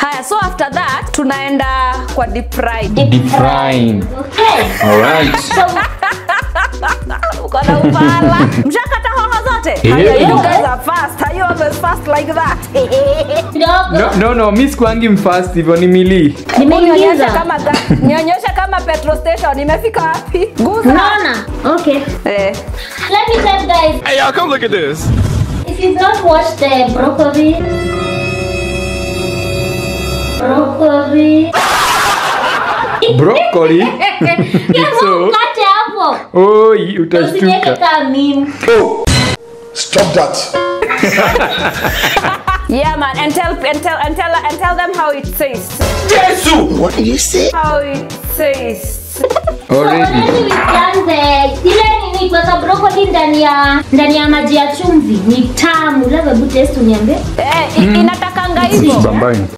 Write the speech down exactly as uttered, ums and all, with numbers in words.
Haya, so after that tunaenda kwa deep fry. Deep frying. Okay. All right. Uko na upala. Mshakata hoho zote? Haya, you guys are fast. Are you always fast like that? No, no, no, miss kwangi mfast hivyo ni mili. Nimenyonyesha kama nionyesha kama petrol station. Nimefika wapi? Guza. Nona. Okay. Eh. Let me tell guys. Hey, y'all, come look at this. If you've not watched the broccoli, broccoli, Broccoli. so, kate hapo. Oi, utashtuka. Usiniweke kama mimi. Oh, stop that. Yeah, man, and tell and tell and tell and tell them how it tastes. Jesus! What did you say? How it tastes. Already. So already we've done the ile nini kwa sababu broccoli ndani ya ndani ya maji ya chumvi ni tamu. Labda hebu taste uniambie. Eh, inatakanga hivyo. Bambai.